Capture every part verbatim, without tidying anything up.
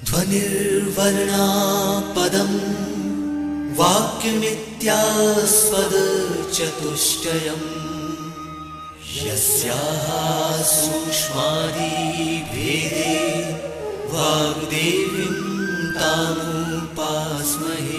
ध्वनिर्वर्णा पदम् वाक्यमित्यास्पद चतुष्टयम् यस्याः सूक्ष्मादि भेदे वाग्देवीं तामुपास्महे।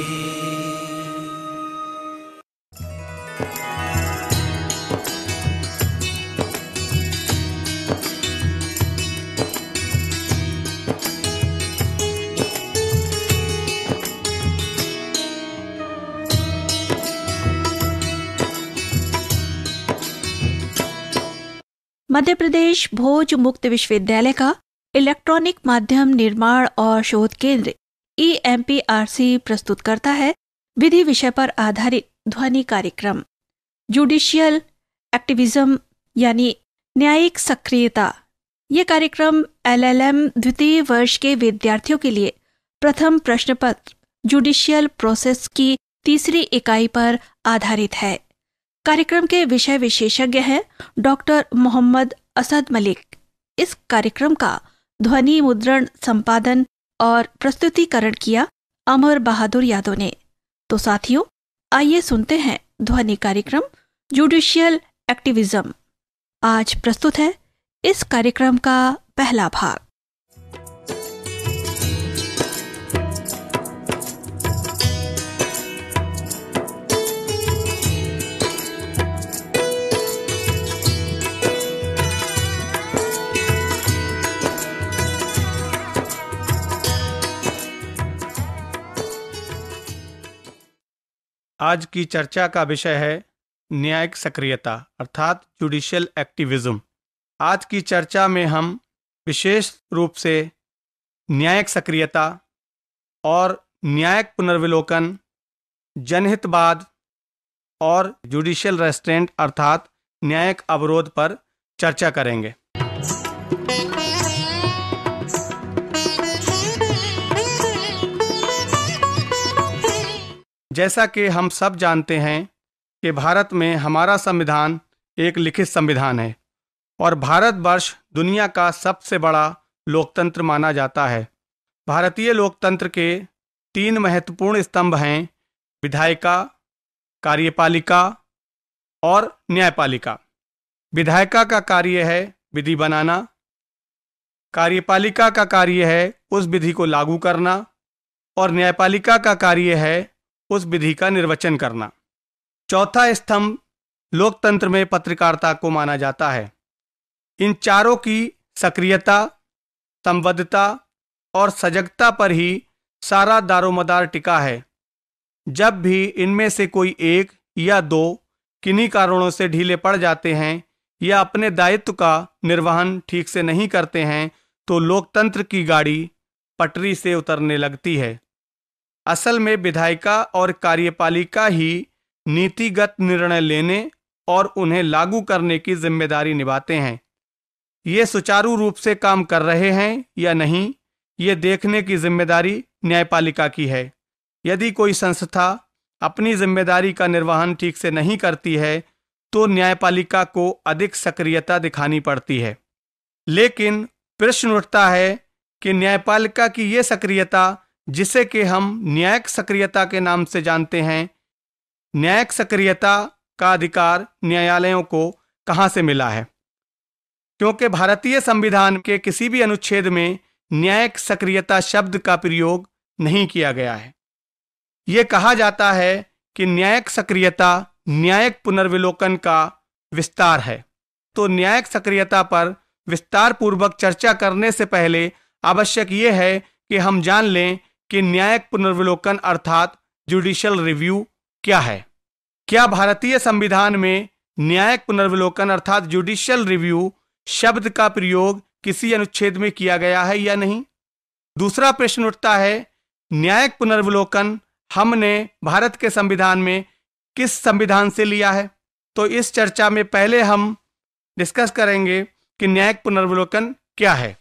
मध्य प्रदेश भोज मुक्त विश्वविद्यालय का इलेक्ट्रॉनिक माध्यम निर्माण और शोध केंद्र E M P R C प्रस्तुत करता है विधि विषय पर आधारित ध्वनि कार्यक्रम जुडिशियल एक्टिविज्म यानी न्यायिक सक्रियता। ये कार्यक्रम एल एल एम द्वितीय वर्ष के विद्यार्थियों के लिए प्रथम प्रश्न पत्र जुडिशियल प्रोसेस की तीसरी इकाई पर आधारित है। कार्यक्रम के विषय विशेषज्ञ हैं डॉक्टर मोहम्मद असद मलिक। इस कार्यक्रम का ध्वनि मुद्रण, संपादन और प्रस्तुतिकरण किया अमर बहादुर यादव ने। तो साथियों, आइए सुनते हैं ध्वनि कार्यक्रम जुडिशियल एक्टिविज्म। आज प्रस्तुत है इस कार्यक्रम का पहला भाग। आज की चर्चा का विषय है न्यायिक सक्रियता अर्थात जुडिशियल एक्टिविज्म। आज की चर्चा में हम विशेष रूप से न्यायिक सक्रियता और न्यायिक पुनर्विलोकन, जनहितवाद और जुडिशियल रेस्ट्रेंट अर्थात न्यायिक अवरोध पर चर्चा करेंगे। जैसा कि हम सब जानते हैं कि भारत में हमारा संविधान एक लिखित संविधान है और भारतवर्ष दुनिया का सबसे बड़ा लोकतंत्र माना जाता है। भारतीय लोकतंत्र के तीन महत्वपूर्ण स्तंभ हैं, विधायिका, कार्यपालिका और न्यायपालिका। विधायिका का कार्य है विधि बनाना, कार्यपालिका का कार्य है उस विधि को लागू करना और न्यायपालिका का कार्य है उस विधि का निर्वचन करना। चौथा स्तंभ लोकतंत्र में पत्रकारिता को माना जाता है। इन चारों की सक्रियता, संबद्धता और सजगता पर ही सारा दारोमदार टिका है। जब भी इनमें से कोई एक या दो किन्हीं कारणों से ढीले पड़ जाते हैं या अपने दायित्व का निर्वहन ठीक से नहीं करते हैं तो लोकतंत्र की गाड़ी पटरी से उतरने लगती है। असल में विधायिका और कार्यपालिका ही नीतिगत निर्णय लेने और उन्हें लागू करने की जिम्मेदारी निभाते हैं। ये सुचारू रूप से काम कर रहे हैं या नहीं, ये देखने की जिम्मेदारी न्यायपालिका की है। यदि कोई संस्था अपनी जिम्मेदारी का निर्वहन ठीक से नहीं करती है तो न्यायपालिका को अधिक सक्रियता दिखानी पड़ती है। लेकिन प्रश्न उठता है कि न्यायपालिका की ये सक्रियता, जिसे कि हम न्यायिक सक्रियता के नाम से जानते हैं, न्यायिक सक्रियता का अधिकार न्यायालयों को कहां से मिला है? क्योंकि भारतीय संविधान के किसी भी अनुच्छेद में न्यायिक सक्रियता शब्द का प्रयोग नहीं किया गया है। यह कहा जाता है कि न्यायिक सक्रियता न्यायिक पुनर्विलोकन का विस्तार है। तो न्यायिक सक्रियता पर विस्तार पूर्वक चर्चा करने से पहले आवश्यक यह है कि हम जान लें कि न्यायिक पुनर्विलोकन अर्थात जुडिशियल रिव्यू क्या है। क्या भारतीय संविधान में न्यायिक पुनर्विलोकन अर्थात जुडिशियल रिव्यू शब्द का प्रयोग किसी अनुच्छेद में किया गया है या नहीं? दूसरा प्रश्न उठता है, न्यायिक पुनर्विलोकन हमने भारत के संविधान में किस संविधान से लिया है? तो इस चर्चा में पहले हम डिस्कस करेंगे कि न्यायिक पुनर्विलोकन क्या है।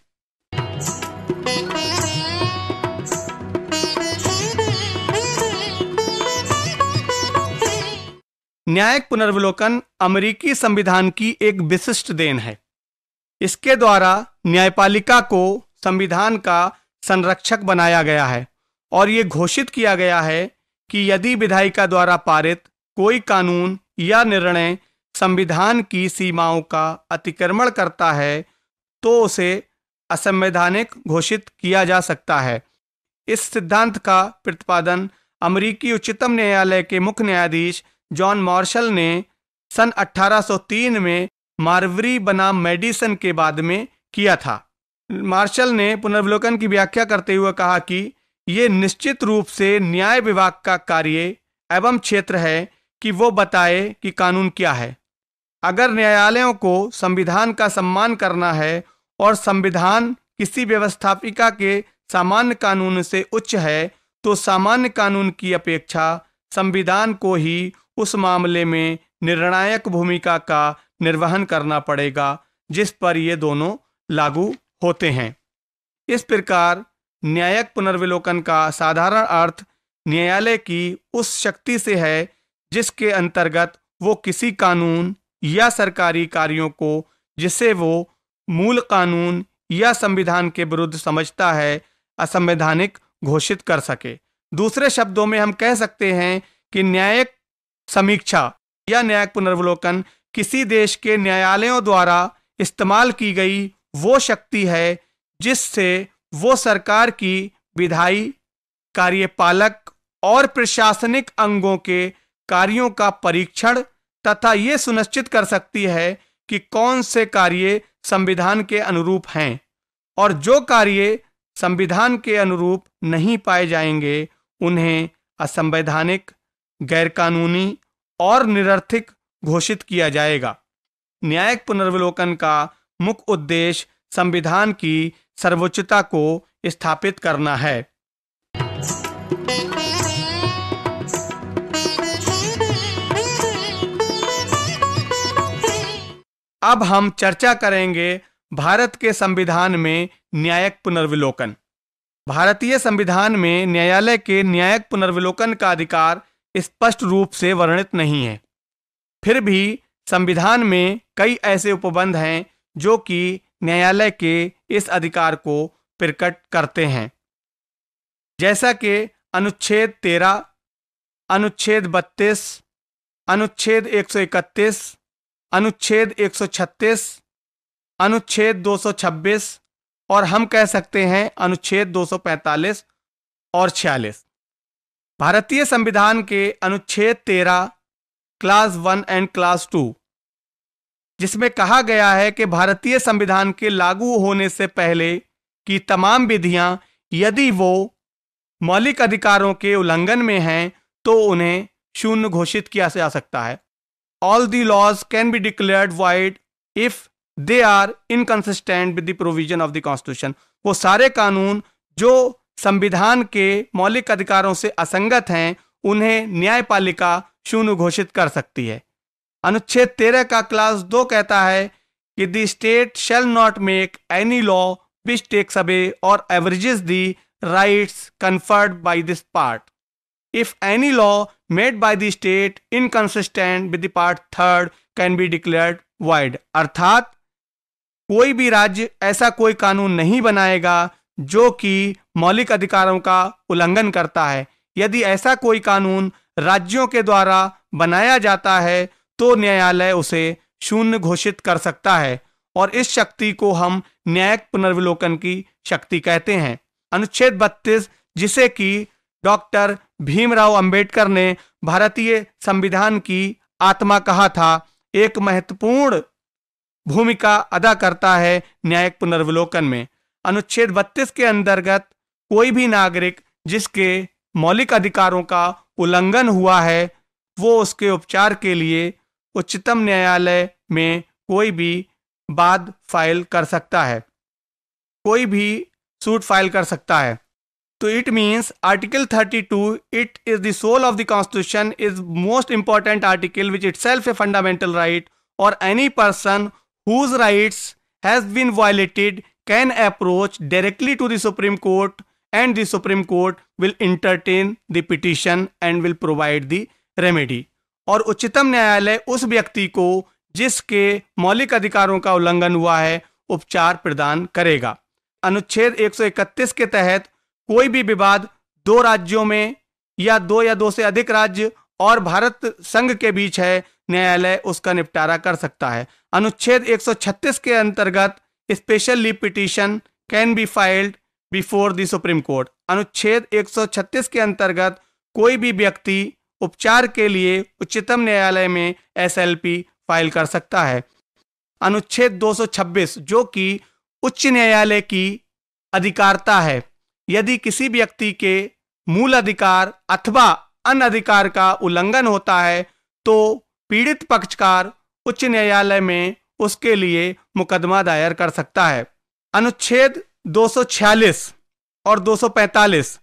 न्यायिक पुनर्विलोकन अमेरिकी संविधान की एक विशिष्ट देन है। इसके द्वारा न्यायपालिका को संविधान का संरक्षक बनाया गया है और ये घोषित किया गया है कि यदि विधायिका द्वारा पारित कोई कानून या निर्णय संविधान की सीमाओं का अतिक्रमण करता है तो उसे असंवैधानिक घोषित किया जा सकता है। इस सिद्धांत का प्रतिपादन अमेरिकी उच्चतम न्यायालय के मुख्य न्यायाधीश जॉन मार्शल ने सन अठारह सौ तीन में मार्वरी बनाम मेडिसन के बाद में किया था। मार्शल ने पुनर्विलोकन की व्याख्या करते हुए कहा कि ये निश्चित रूप से न्याय विभाग का कार्य एवं क्षेत्र है कि वो बताए कि कानून क्या है। अगर न्यायालयों को संविधान का सम्मान करना है और संविधान किसी व्यवस्थापिका के सामान्य कानून से उच्च है तो सामान्य कानून की अपेक्षा संविधान को ही उस मामले में निर्णायक भूमिका का निर्वहन करना पड़ेगा जिस पर ये दोनों लागू होते हैं। इस प्रकार न्यायिक पुनर्विलोकन का साधारण अर्थ न्यायालय की उस शक्ति से है जिसके अंतर्गत वो किसी कानून या सरकारी कार्यों को जिसे वो मूल कानून या संविधान के विरुद्ध समझता है असंवैधानिक घोषित कर सके। दूसरे शब्दों में हम कह सकते हैं कि न्यायिक समीक्षा या न्यायिक पुनर्विलोकन किसी देश के न्यायालयों द्वारा इस्तेमाल की गई वो शक्ति है जिससे वो सरकार की विधायी, कार्यपालक और प्रशासनिक अंगों के कार्यों का परीक्षण तथा ये सुनिश्चित कर सकती है कि कौन से कार्य संविधान के अनुरूप हैं और जो कार्य संविधान के अनुरूप नहीं पाए जाएंगे उन्हें असंवैधानिक, गैरकानूनी और निरर्थक घोषित किया जाएगा। न्यायिक पुनर्विलोकन का मुख्य उद्देश्य संविधान की सर्वोच्चता को स्थापित करना है। अब हम चर्चा करेंगे भारत के संविधान में न्यायिक पुनर्विलोकन। भारतीय संविधान में न्यायालय के न्यायिक पुनर्विलोकन का अधिकार स्पष्ट रूप से वर्णित नहीं है। फिर भी संविधान में कई ऐसे उपबंध हैं जो कि न्यायालय के इस अधिकार को प्रकट करते हैं, जैसा कि अनुच्छेद तेरह, अनुच्छेद बत्तीस, अनुच्छेद एक सौ इकतीस, अनुच्छेद एक सौ छत्तीस, अनुच्छेद दो सौ छब्बीस और हम कह सकते हैं अनुच्छेद दो सौ पैंतालीस और छियालीस। भारतीय संविधान के अनुच्छेद तेरह clause one and clause two, जिसमें कहा गया है कि भारतीय संविधान के लागू होने से पहले की तमाम विधियां यदि वो मौलिक अधिकारों के उल्लंघन में हैं तो उन्हें शून्य घोषित किया जा सकता है। All the laws can be declared void if they are inconsistent with the provision of the Constitution। वो सारे कानून जो संविधान के मौलिक अधिकारों से असंगत हैं उन्हें न्यायपालिका शून्य घोषित कर सकती है। अनुच्छेद तेरह का क्लास दो कहता है कि the state shall not make any law which takes away or abridges the rights conferred by this part if any law made by the state inconsistent with the part third can be declared void। अर्थात कोई भी राज्य ऐसा कोई कानून नहीं बनाएगा जो कि मौलिक अधिकारों का उल्लंघन करता है। यदि ऐसा कोई कानून राज्यों के द्वारा बनाया जाता है तो न्यायालय उसे शून्य घोषित कर सकता है और इस शक्ति को हम न्यायिक पुनर्विलोकन की शक्ति कहते हैं। अनुच्छेद बत्तीस, जिसे कि डॉक्टर भीमराव अंबेडकर ने भारतीय संविधान की आत्मा कहा था, एक महत्वपूर्ण भूमिका अदा करता है न्यायिक पुनर्विलोकन में। अनुच्छेद बत्तीस के अंतर्गत कोई भी नागरिक जिसके मौलिक अधिकारों का उल्लंघन हुआ है वो उसके उपचार के लिए उच्चतम न्यायालय में कोई भी वाद फाइल कर सकता है, कोई भी सूट फाइल कर सकता है। So it means Article thirty-two, it is the soul of the Constitution, is most important article which itself a fundamental right, or any person whose rights has been violated can approach directly to the Supreme Court and the Supreme Court will entertain the petition and will provide the remedy। और उच्चतम न्यायालय उस व्यक्ति को जिसके मौलिक अधिकारों का उल्लंघन हुआ है उपचार प्रदान करेगा। अनुच्छेद एक सौ इकतीस के तहत कोई भी विवाद दो राज्यों में या दो या दो से अधिक राज्य और भारत संघ के बीच है, न्यायालय उसका निपटारा कर सकता है। अनुच्छेद एक सौ छत्तीस के अंतर्गत special leave petition can be filed before the supreme Court. अनुच्छेद एक सौ छत्तीस के अंतर्गत कोई भी व्यक्ति उपचार के लिए उच्चतम न्यायालय में एस एल पी फाइल कर सकता है। अनुच्छेद दो सौ छब्बीस जो कि उच्च न्यायालय की अधिकारता है, यदि किसी व्यक्ति के मूल अधिकार अथवा अन्य अधिकार का उल्लंघन होता है तो पीड़ित पक्षकार उच्च न्यायालय में उसके लिए मुकदमा दायर कर सकता है। अनुच्छेद दो सौ छियालीस और दो सौ पैंतालीस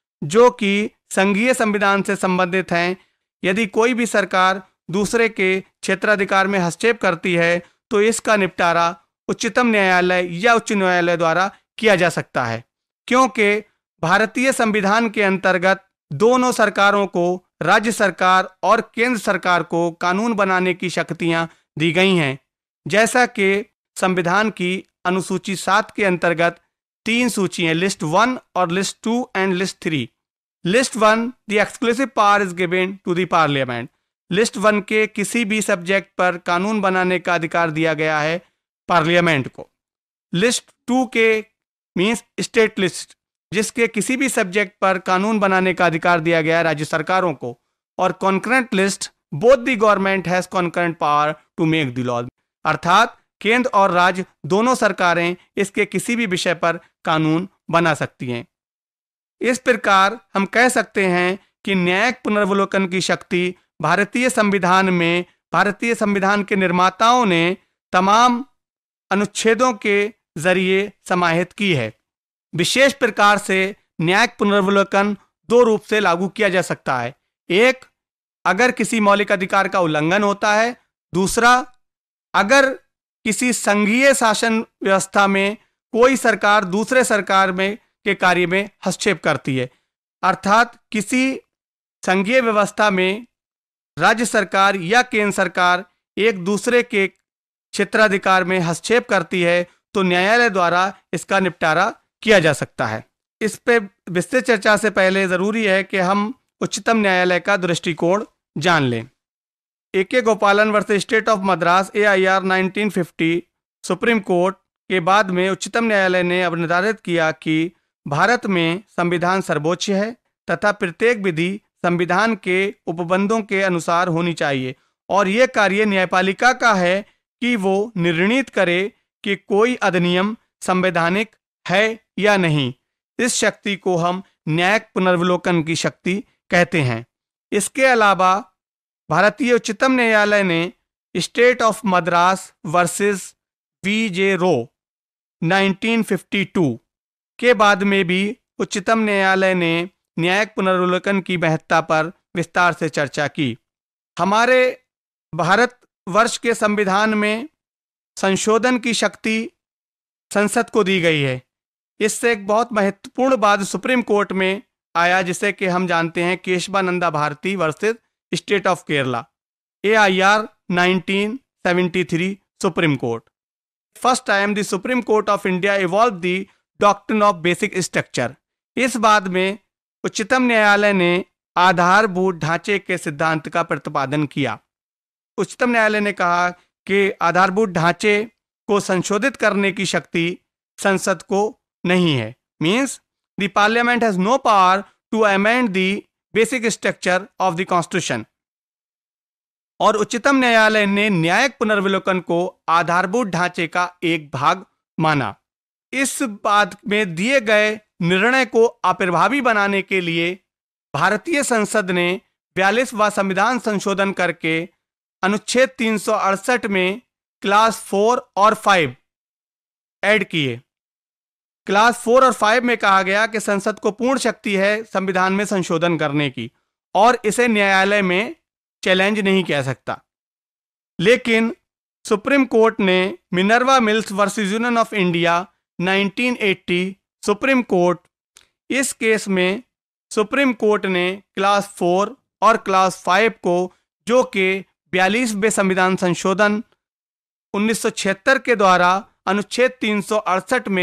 जो कि संघीय संविधान से संबंधित हैं, यदि कोई भी सरकार दूसरे के क्षेत्राधिकार में हस्तक्षेप करती है तो इसका निपटारा उच्चतम न्यायालय या उच्च न्यायालय द्वारा किया जा सकता है, क्योंकि भारतीय संविधान के अंतर्गत दोनों सरकारों को, राज्य सरकार और केंद्र सरकार को कानून बनाने की शक्तियां दी गई हैं। जैसा कि संविधान की अनुसूची सात के अंतर्गत तीन सूचियां, लिस्ट वन और list two and list three. List one the exclusive power is given to the parliament. List one के किसी भी सब्जेक्ट पर कानून बनाने का अधिकार दिया गया है पार्लियामेंट को। लिस्ट टू के मींस स्टेट लिस्ट, जिसके किसी भी सब्जेक्ट पर कानून बनाने का अधिकार दिया गया है राज्य सरकारों को। और concurrent list both the government has concurrent power to make the law, अर्थात केंद्र और राज्य दोनों सरकारें इसके किसी भी विषय पर कानून बना सकती हैं। इस प्रकार हम कह सकते हैं कि न्यायिक पुनर्वलोकन की शक्ति भारतीय संविधान में भारतीय संविधान के निर्माताओं ने तमाम अनुच्छेदों के जरिए समाहित की है। विशेष प्रकार से न्यायिक पुनर्वलोकन दो रूप से लागू किया जा सकता है। एक, अगर किसी मौलिक अधिकार का उल्लंघन होता है। दूसरा, अगर किसी संघीय शासन व्यवस्था में कोई सरकार दूसरे सरकार में के कार्य में हस्तक्षेप करती है, अर्थात किसी संघीय व्यवस्था में राज्य सरकार या केंद्र सरकार एक दूसरे के क्षेत्राधिकार में हस्तक्षेप करती है तो न्यायालय द्वारा इसका निपटारा किया जा सकता है। इस पे विस्तृत चर्चा से पहले जरूरी है कि हम उच्चतम न्यायालय का दृष्टिकोण जान लें। A K Gopalan versus state of Madras A I R nineteen fifty supreme court के बाद में उच्चतम न्यायालय ने अब निर्धारित किया कि भारत में संविधान सर्वोच्च है तथा प्रत्येक विधि संविधान के उपबंधों के अनुसार होनी चाहिए और यह कार्य न्यायपालिका का है कि वो निर्णित करे कि कोई अधिनियम संवैधानिक है या नहीं। इस शक्ति को हम न्यायिक पुनर्वलोकन की शक्ति कहते हैं। इसके अलावा भारतीय उच्चतम न्यायालय ने state of Madras versus V J Row nineteen fifty two के बाद में भी उच्चतम न्यायालय ने न्यायिक पुनर्वलोकन की महत्ता पर विस्तार से चर्चा की। हमारे भारत वर्ष के संविधान में संशोधन की शक्ति संसद को दी गई है। इससे एक बहुत महत्वपूर्ण बात सुप्रीम कोर्ट में आया, जिसे कि हम जानते हैं Kesavananda Bharati versus state of Kerala A I R nineteen seventy three supreme court. First time the supreme court of India evolve the doctrine of basic structure. इस बाद में उच्चतम न्यायालय ने आधारभूत ढांचे के सिद्धांत का प्रतिपादन किया। उच्चतम न्यायालय ने कहा कि आधारभूत ढांचे को संशोधित करने की शक्ति संसद को नहीं है। Means the parliament has no power to amend the basic structure of the constitution. और उच्चतम न्यायालय ने न्यायिक पुनर्विलोकन को आधारभूत ढांचे का एक भाग माना। इस बात में दिए गए निर्णय को अप्रभावी बनाने के लिए भारतीय संसद ने बयालीसवां संविधान संशोधन करके अनुच्छेद तीन सौ अड़सठ में क्लास फोर और फाइव ऐड किए। क्लास फोर और फाइव में कहा गया कि संसद को पूर्ण शक्ति है संविधान में संशोधन करने की और इसे न्यायालय में चैलेंज नहीं किया सकता। लेकिन सुप्रीम कोर्ट ने Minerva Mills versus union of India nineteen eighty supreme court, इस केस में सुप्रीम कोर्ट ने क्लास फोर और क्लास फाइव को, जो कि बयालीसवें संविधान संशोधन उन्नीस सौ छिहत्तर के द्वारा अनुच्छेद तीन सौ अड़सठ में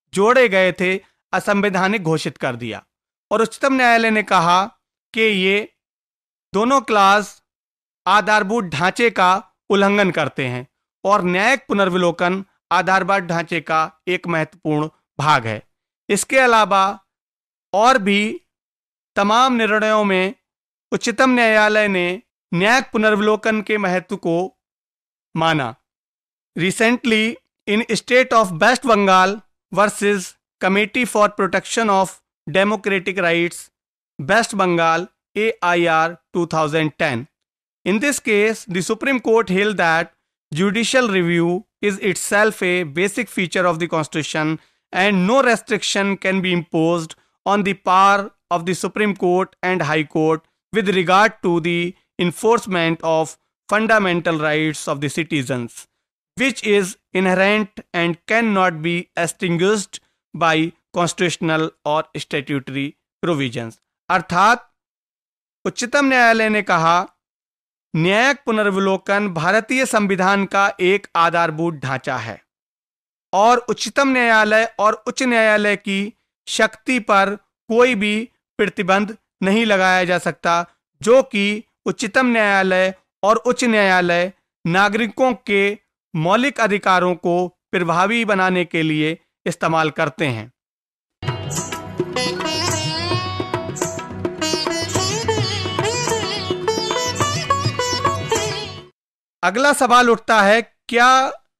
जोड़े गए थे असंवैधानिक घोषित कर दिया। और उच्चतम न्यायालय ने कहा कि ये दोनों क्लास आधारभूत ढांचे का उल्लंघन करते हैं और न्यायिक पुनर्विलोकन आधारभूत ढांचे का एक महत्वपूर्ण भाग है। इसके अलावा और भी तमाम निर्णयों में उच्चतम न्यायालय ने न्यायिक पुनर्विलोकन के महत्व को माना। Recently in state of West Bengal versus committee for protection of democratic rights West Bengal A I R twenty ten. In this case, the Supreme Court held that judicial review is itself a basic feature of the Constitution and no restriction can be imposed on the power of the Supreme Court and High Court with regard to the enforcement of fundamental rights of the citizens, which is inherent and cannot be extinguished by constitutional or statutory provisions. अर्थात उच्चतम न्यायालय ने कहा न्यायिक पुनर्विलोकन भारतीय संविधान का एक आधारभूत ढांचा है और उच्चतम न्यायालय और उच्च न्यायालय की शक्ति पर कोई भी प्रतिबंध नहीं लगाया जा सकता, जो कि उच्चतम न्यायालय और उच्च न्यायालय नागरिकों के मौलिक अधिकारों को प्रभावी बनाने के लिए इस्तेमाल करते हैं। अगला सवाल उठता है, क्या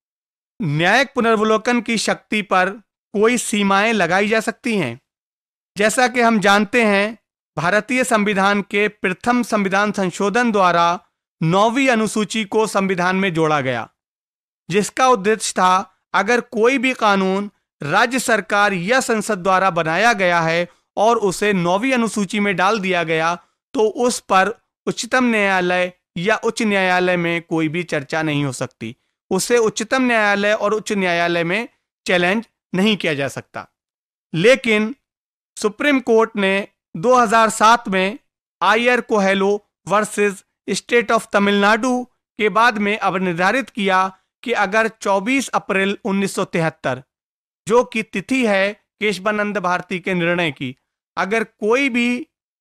न्यायिक पुनर्विलोकन की शक्ति पर कोई सीमाएं लगाई जा सकती हैं? जैसा कि हम जानते हैं, भारतीय संविधान के प्रथम संविधान संशोधन द्वारा नौवीं अनुसूची को संविधान में जोड़ा गया, जिसका उद्देश्य था अगर कोई भी कानून राज्य सरकार या संसद द्वारा बनाया गया है और उसे नौवीं अनुसूची में डाल दिया गया तो उस पर उच्चतम न्यायालय या उच्च न्यायालय में कोई भी चर्चा नहीं हो सकती, उसे उच्चतम न्यायालय और उच्च न्यायालय में चैलेंज नहीं किया जा सकता। लेकिन सुप्रीम कोर्ट ने दो हज़ार सात में I R Coelho versus state of Tamil Nadu के बाद में अब निर्धारित किया कि अगर चौबीस अप्रैल उन्नीस सौ तिहत्तर, जो कि तिथि है केशवानंद भारती के निर्णय की, अगर कोई भी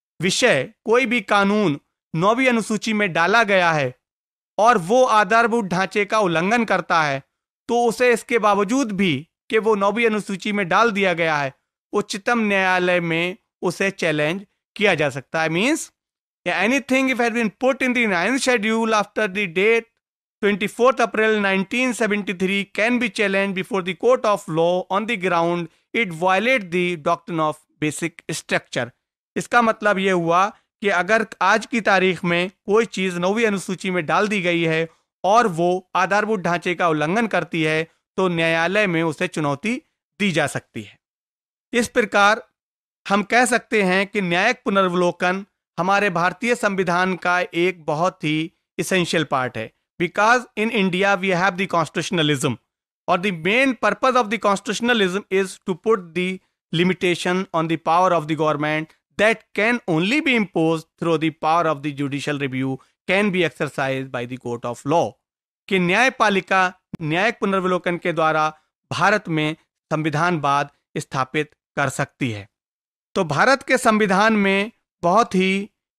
विषय कोई भी कानून नौवीं अनुसूची में डाला गया है और वो आधारभूत ढांचे का उल्लंघन करता है तो उसे इसके बावजूद भी कि वो नौवीं अनुसूची में डाल दिया गया है, उच्चतम न्यायालय में उसे चैलेंज किया जा सकता है। Means anything if has been put in the ninth schedule after the date twenty-fourth April nineteen seventy-three can be challenged before the court of law on the ground it violates the doctrine of basic structure. इसका मतलब ये हुआ कि अगर आज की तारीख में कोई चीज नौवीं अनुसूची में डाल दी गई है और वो आधारभूत ढांचे का उल्लंघन करती है तो न्यायालय में उसे चुनौती दी जा सकती है। इस प्रकार हम कह सकते हैं कि न्यायिक पुनर्विलोकन हमारे भारतीय संविधान का एक बहुत ही इसेंशियल पार्ट है, because in India we have the constitutionalism और the main purpose of the constitutionalism is to put the limitation on the power of the government that can only be imposed through the power of the judicial review can be exercised by the court of law. कि न्यायपालिका न्यायिक पुनर्विलोकन के द्वारा भारत में संविधानवाद स्थापित कर सकती है। तो भारत के संविधान में बहुत ही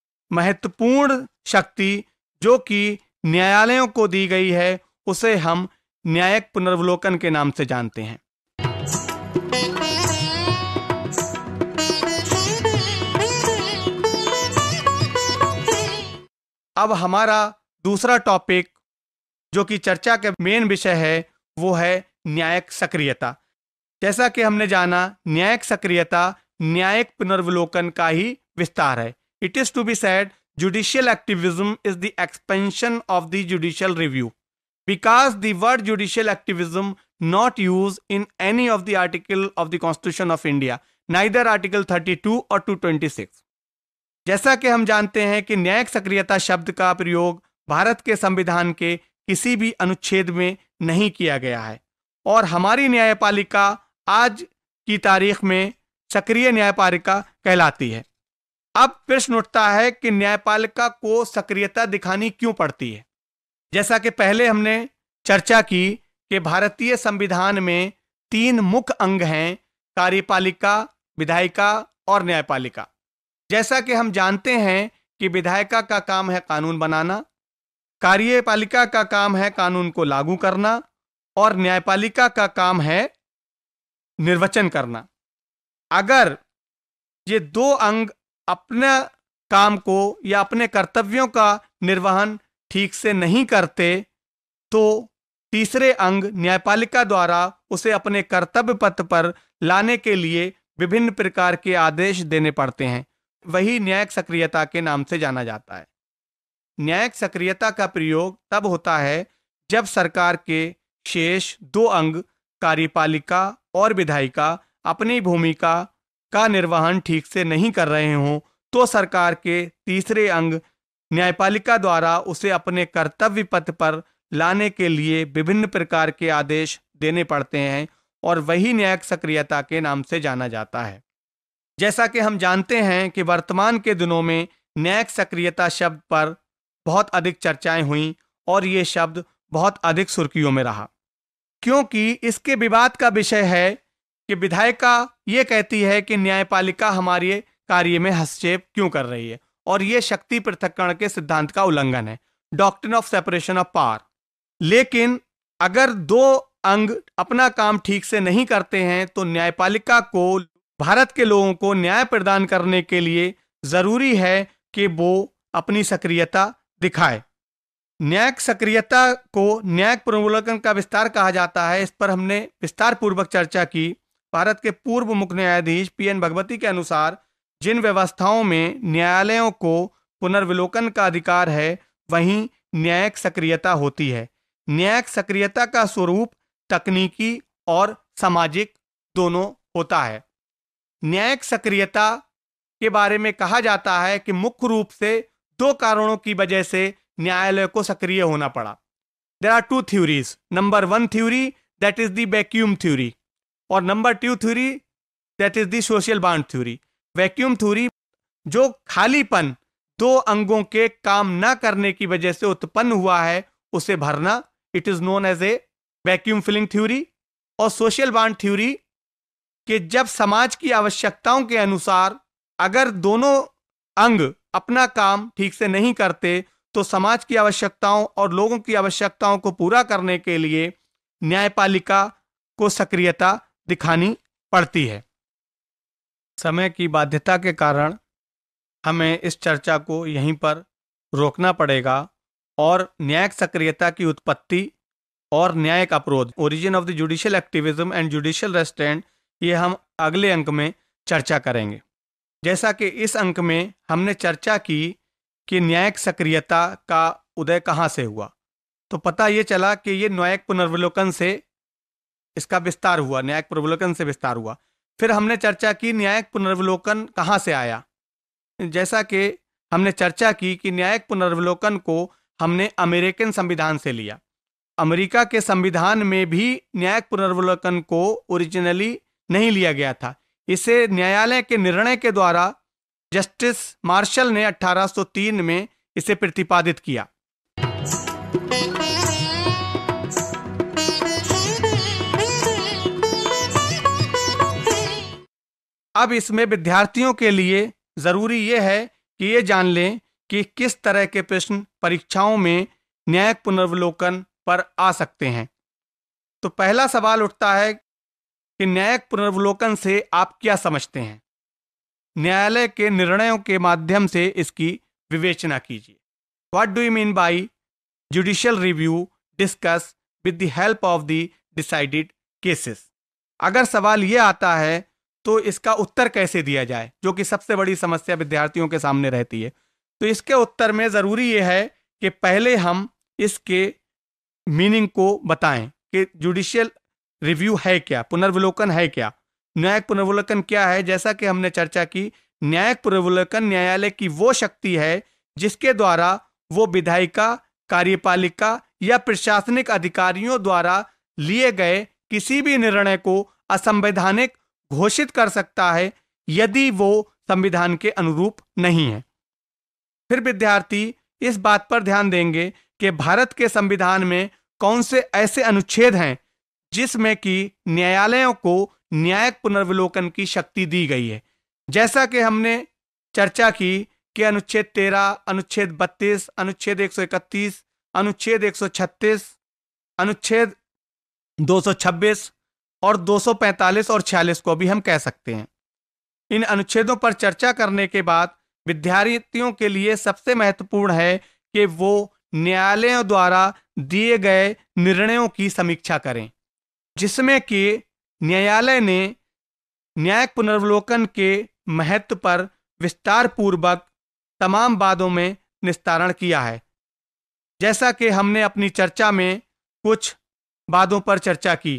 महत्वपूर्ण शक्ति जो कि न्यायालयों को दी गई है उसे हम न्यायिक पुनर्विलोकन के नाम से जानते हैं। अब हमारा दूसरा टॉपिक जो कि चर्चा का मेन विषय है वो है न्यायिक सक्रियता। जैसा कि हमने जाना, न्यायिक सक्रियता न्यायिक पुनर्विलोकन का ही विस्तार है। It is to be said judicial activism is the expansion of the judicial review because the word judicial activism not use in any of the article of the constitution of India, neither article thirty two और two twenty six. जैसा कि हम जानते हैं कि न्यायिक सक्रियता शब्द का प्रयोग भारत के संविधान के किसी भी अनुच्छेद में नहीं किया गया है और हमारी न्यायपालिका आज की तारीख में सक्रिय न्यायपालिका कहलाती है। अब प्रश्न उठता है कि न्यायपालिका को सक्रियता दिखानी क्यों पड़ती है। जैसा कि पहले हमने चर्चा की कि भारतीय संविधान में तीन मुख्य अंग हैं कार्यपालिका, विधायिका और न्यायपालिका। जैसा कि हम जानते हैं कि विधायिका का काम है कानून बनाना, कार्यपालिका का काम है कानून को लागू करना और न्यायपालिका का काम है निर्वचन करना। अगर ये दो अंग अपने काम को या अपने कर्तव्यों का निर्वहन ठीक से नहीं करते तो तीसरे अंग न्यायपालिका द्वारा उसे अपने कर्तव्य पथ पर लाने के लिए विभिन्न प्रकार के आदेश देने पड़ते हैं। वही न्यायिक सक्रियता के नाम से जाना जाता है। न्यायिक सक्रियता का प्रयोग तब होता है जब सरकार के शेष दो अंग कार्यपालिका और विधायिका अपनी भूमिका का निर्वहन ठीक से नहीं कर रहे हों, तो सरकार के तीसरे अंग न्यायपालिका द्वारा उसे अपने कर्तव्य पथ पर लाने के लिए विभिन्न प्रकार के आदेश देने पड़ते हैं और वही न्यायिक सक्रियता के नाम से जाना जाता है। जैसा कि हम जानते हैं कि वर्तमान के दिनों में न्यायिक सक्रियता शब्द पर बहुत अधिक चर्चाएं हुई और ये शब्द बहुत अधिक सुर्खियों में रहा, क्योंकि इसके विवाद का विषय है कि विधायिका ये कहती है कि न्यायपालिका हमारे कार्य में हस्तक्षेप क्यों कर रही है और ये शक्ति पृथक्करण के सिद्धांत का उल्लंघन है, doctrine of separation of power. लेकिन अगर दो अंग अपना काम ठीक से नहीं करते हैं तो न्यायपालिका को, भारत के लोगों को न्याय प्रदान करने के लिए जरूरी है कि वो अपनी सक्रियता दिखाए। न्यायिक सक्रियता को न्यायिक पुनर्विलोकन का विस्तार कहा जाता है। इस पर हमने विस्तार पूर्वक चर्चा की। भारत के पूर्व मुख्य न्यायाधीश पी एन भगवती के अनुसार जिन व्यवस्थाओं में न्यायालयों को पुनर्विलोकन का अधिकार है वहीं न्यायिक सक्रियता होती है। न्यायिक सक्रियता का स्वरूप तकनीकी और सामाजिक दोनों होता है। न्यायिक सक्रियता के बारे में कहा जाता है कि मुख्य रूप से दो कारणों की वजह से न्यायालय को सक्रिय होना पड़ा। There are two theories. Number one theory that is the vacuum theory और number two theory that is the social bond theory. Vacuum theory जो खालीपन दो अंगों के काम न करने की वजह से उत्पन्न हुआ है उसे भरना, it is known as a vacuum filling theory. और सोशल बॉन्ड थ्योरी कि जब समाज की आवश्यकताओं के अनुसार अगर दोनों अंग अपना काम ठीक से नहीं करते तो समाज की आवश्यकताओं और लोगों की आवश्यकताओं को पूरा करने के लिए न्यायपालिका को सक्रियता दिखानी पड़ती है। समय की बाध्यता के कारण हमें इस चर्चा को यहीं पर रोकना पड़ेगा और न्यायिक सक्रियता की उत्पत्ति और न्यायिक अपरोध, origin of the judicial activism and judicial restraint, ये हम अगले अंक में चर्चा करेंगे। जैसा कि इस अंक में हमने चर्चा की कि न्यायिक सक्रियता का उदय कहाँ से हुआ, तो पता ये चला कि ये न्यायिक पुनर्विलोकन से इसका विस्तार हुआ, न्यायिक पुनर्विलोकन से विस्तार हुआ। फिर हमने चर्चा की न्यायिक पुनर्विलोकन कहाँ से आया। जैसा कि हमने चर्चा की कि न्यायिक पुनर्विलोकन को हमने अमेरिकन संविधान से लिया। अमेरिका के संविधान में भी न्यायिक पुनर्विलोकन को ओरिजिनली नहीं लिया गया था। इसे न्यायालय के निर्णय के द्वारा जस्टिस मार्शल ने अठारह सौ तीन में इसे प्रतिपादित किया। अब इसमें विद्यार्थियों के लिए जरूरी यह है कि ये जान लें कि किस तरह के प्रश्न परीक्षाओं में न्यायिक पुनर्विलोकन पर आ सकते हैं। तो पहला सवाल उठता है कि न्यायिक पुनर्विलोकन से आप क्या समझते हैं। न्यायालय के निर्णयों के माध्यम से इसकी विवेचना कीजिए। What do you mean by judicial review discuss with the help of the decided cases. अगर सवाल ये आता है तो इसका उत्तर कैसे दिया जाए, जो कि सबसे बड़ी समस्या विद्यार्थियों के सामने रहती है। तो इसके उत्तर में जरूरी यह है कि पहले हम इसके मीनिंग को बताएं कि जुडिशियल रिव्यू है क्या, पुनर्विलोकन है क्या, न्यायिक पुनर्विलोकन क्या है। जैसा कि हमने चर्चा की, न्यायिक पुनर्विलोकन न्यायालय की वो शक्ति है जिसके द्वारा वो विधायिका, कार्यपालिका या प्रशासनिक अधिकारियों द्वारा लिए गए किसी भी निर्णय को असंवैधानिक घोषित कर सकता है यदि वो संविधान के अनुरूप नहीं है। फिर विद्यार्थी इस बात पर ध्यान देंगे कि भारत के संविधान में कौन से ऐसे अनुच्छेद हैं जिसमें कि न्यायालयों को न्यायिक पुनर्विलोकन की शक्ति दी गई है। जैसा कि हमने चर्चा की कि अनुच्छेद तेरह, अनुच्छेद बत्तीस, अनुच्छेद एक सौ इकतीस, अनुच्छेद एक सौ छत्तीस, अनुच्छेद दो सौ छब्बीस और दो सौ पैंतालीस और छियालीस को भी हम कह सकते हैं। इन अनुच्छेदों पर चर्चा करने के बाद विद्यार्थियों के लिए सबसे महत्वपूर्ण है कि वो न्यायालयों द्वारा दिए गए निर्णयों की समीक्षा करें, जिसमें कि न्यायालय ने न्यायिक पुनर्विलोकन के महत्व पर विस्तार पूर्वक तमाम वादों में निस्तारण किया है। जैसा कि हमने अपनी चर्चा में कुछ वादों पर चर्चा की,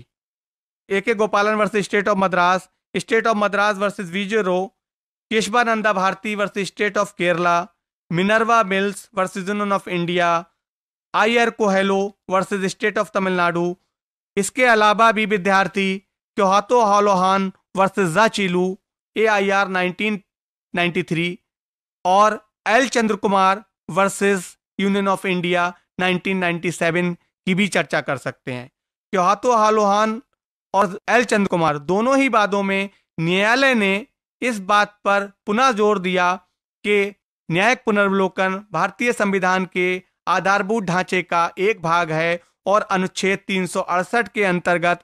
A K Gopalan versus state of Madras, state of Madras versus Vijay Row, Kesavananda Bharati versus state of Kerala, Minerva Mills versus union of India, I R Coelho versus state of Tamil Nadu. इसके अलावा भी विद्यार्थी Kihoto Hollohan versus Zachillhu, A I R nineteen ninety three और L Chandra Kumar versus union of India nineteen ninety seven की भी चर्चा कर सकते हैं। क्योहातो हालोहान और एल चंद्र कुमार दोनों ही वादों में न्यायालय ने इस बात पर पुनः जोर दिया कि न्यायिक पुनर्विलोकन भारतीय संविधान के आधारभूत ढांचे का एक भाग है और अनुच्छेद तीन सौ अड़सठ के अंतर्गत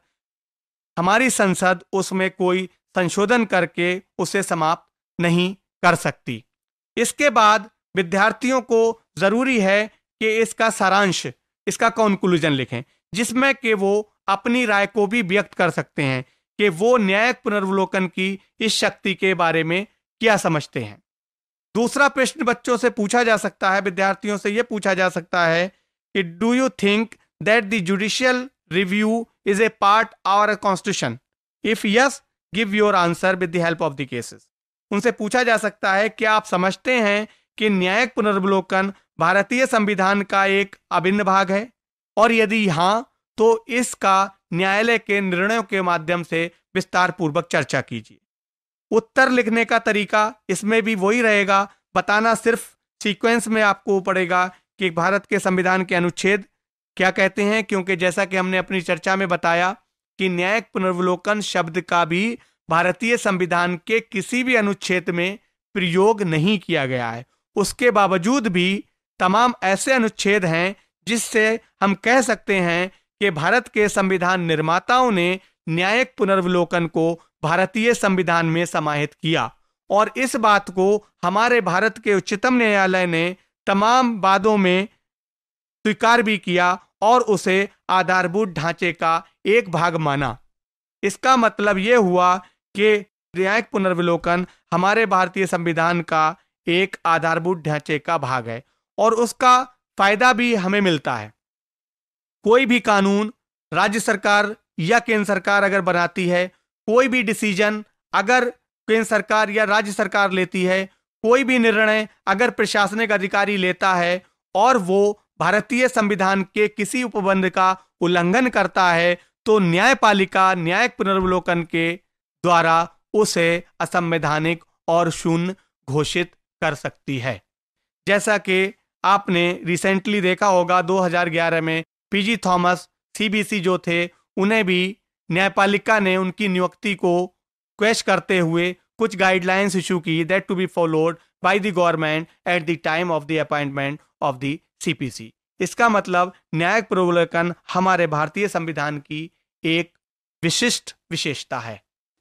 हमारी संसद उसमें कोई संशोधन करके उसे समाप्त नहीं कर सकती। इसके बाद विद्यार्थियों को जरूरी है कि इसका सारांश, इसका कंक्लूजन लिखें, जिसमें कि वो अपनी राय को भी व्यक्त कर सकते हैं कि वो न्यायिक पुनर्विलोकन की इस शक्ति के बारे में क्या समझते हैं। दूसरा प्रश्न बच्चों से पूछा जा सकता है, विद्यार्थियों से यह पूछा जा सकता है कि do you think that the judicial review is a part of a constitution? If yes, give your answer with the help of the cases. उनसे पूछा जा सकता है क्या आप समझते हैं कि न्यायिक पुनर्विलोकन भारतीय संविधान का एक अभिन्न भाग है, और यदि हां तो इसका न्यायालय के निर्णयों के माध्यम से विस्तार पूर्वक चर्चा कीजिए। उत्तर लिखने का तरीका इसमें भी वही रहेगा, बताना सिर्फ सीक्वेंस में आपको पड़ेगा कि भारत के संविधान के अनुच्छेद क्या कहते हैं, क्योंकि जैसा कि हमने अपनी चर्चा में बताया कि न्यायिक पुनर्विलोकन शब्द का भी भारतीय संविधान के किसी भी अनुच्छेद में प्रयोग नहीं किया गया है। उसके बावजूद भी तमाम ऐसे अनुच्छेद हैं जिससे हम कह सकते हैं कि भारत के संविधान निर्माताओं ने न्यायिक पुनर्विलोकन को भारतीय संविधान में समाहित किया, और इस बात को हमारे भारत के उच्चतम न्यायालय ने तमाम वादों में स्वीकार भी किया और उसे आधारभूत ढांचे का एक भाग माना। इसका मतलब यह हुआ कि न्यायिक पुनर्विलोकन हमारे भारतीय संविधान का एक आधारभूत ढांचे का भाग है और उसका फायदा भी हमें मिलता है। कोई भी कानून राज्य सरकार या केंद्र सरकार अगर बनाती है, कोई भी डिसीजन अगर केंद्र सरकार या राज्य सरकार लेती है, कोई भी निर्णय अगर प्रशासनिक अधिकारी लेता है और वो भारतीय संविधान के किसी उपबंध का उल्लंघन करता है, तो न्यायपालिका न्यायिक पुनर्विलोकन के द्वारा उसे असंवैधानिक और शून्य घोषित कर सकती है। जैसा कि आपने रिसेंटली देखा होगा, दो हज़ार ग्यारह में पीजी थॉमस सीबीसी जो थे, उन्हें भी न्यायपालिका ने उनकी नियुक्ति को क्वेश्चन करते हुए कुछ गाइडलाइंस इशू की that to be followed by the government at the time of the appointment of the CPC. इसका मतलब न्यायिक पुनर्विलोकन हमारे भारतीय संविधान की एक विशिष्ट विशेषता है।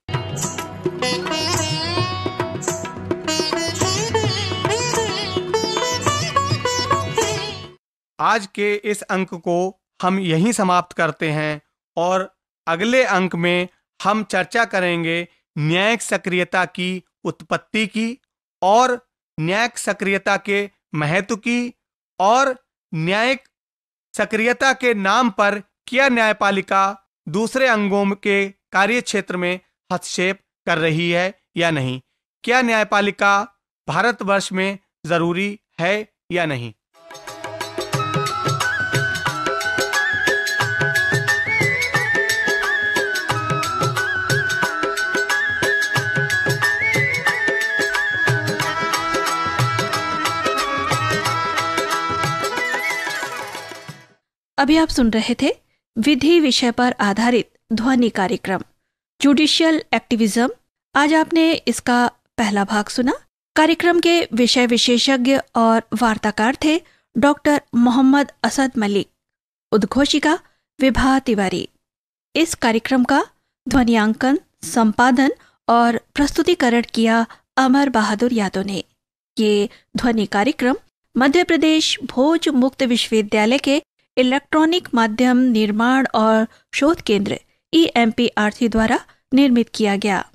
आज के इस अंक को हम यहीं समाप्त करते हैं और अगले अंक में हम चर्चा करेंगे न्यायिक सक्रियता की उत्पत्ति की और न्यायिक सक्रियता के महत्व की, और न्यायिक सक्रियता के नाम पर क्या न्यायपालिका दूसरे अंगों के कार्य क्षेत्र में हस्तक्षेप कर रही है या नहीं, क्या न्यायपालिका भारतवर्ष में जरूरी है या नहीं। अभी आप सुन रहे थे विधि विषय पर आधारित ध्वनि कार्यक्रम। Judicial activism. आज आपने इसका पहला भाग सुना। कार्यक्रम के विषय विशेषज्ञ और वार्ताकार थे डॉक्टर मोहम्मद असद मलिक। उद्घोषिका विभा तिवारी। इस कार्यक्रम का ध्वनियांकन, संपादन और प्रस्तुतिकरण किया अमर बहादुर यादव ने। ये ध्वनि कार्यक्रम मध्य प्रदेश भोज मुक्त विश्वविद्यालय के इलेक्ट्रॉनिक माध्यम निर्माण और शोध केंद्र E M P R C द्वारा निर्मित किया गया।